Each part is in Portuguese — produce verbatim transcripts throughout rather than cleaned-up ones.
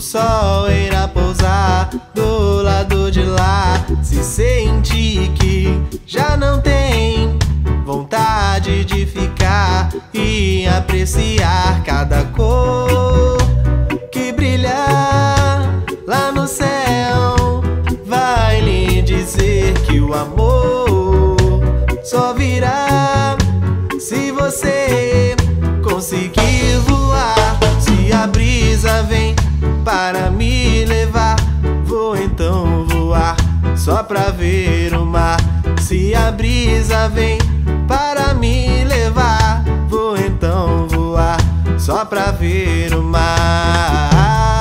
sol irá pousar do lado de lá. Se sente que já não tem vontade de ficar e apreciar cada cor que brilha lá no céu, vai lhe dizer que o amor só virá se você conseguir voar. Se a brisa vem para me levar, vou então voar só pra ver o mar. Se a brisa vem para me levar, vou então voar só pra ver o mar.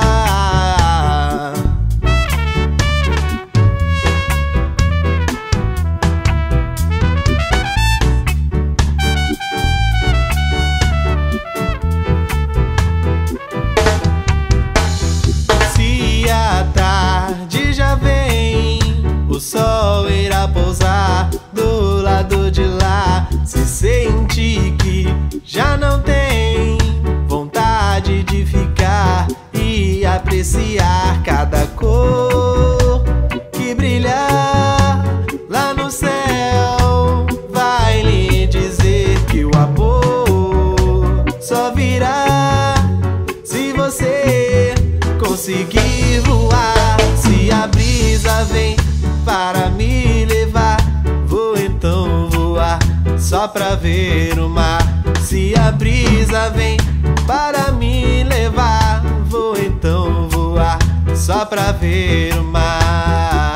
O sol irá pousar do lado de lá. Se sente que já não tem vontade de ficar e apreciar cada cor que brilha lá no céu, vai lhe dizer que o amor só virá se você conseguir voar. Se a brisa vem para me levar, vou então voar só pra ver o mar. Se a brisa vem para me levar, vou então voar só pra ver o mar.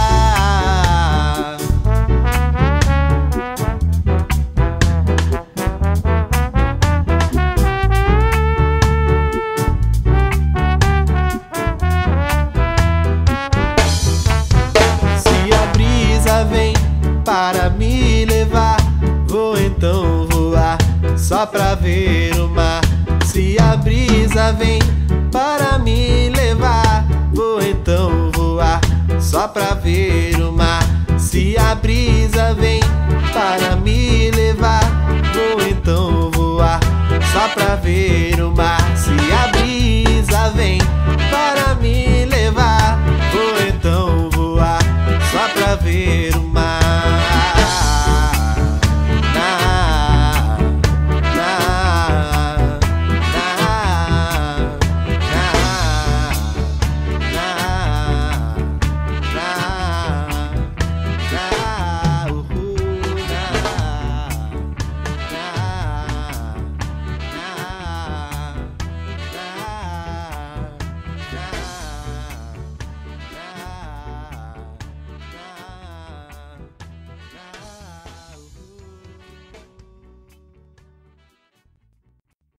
Vem para me levar, vou então voar só pra ver o mar. Se a brisa vem para me levar, vou então voar só pra ver o mar. Se a brisa vem para me levar, vou então voar só pra ver o mar.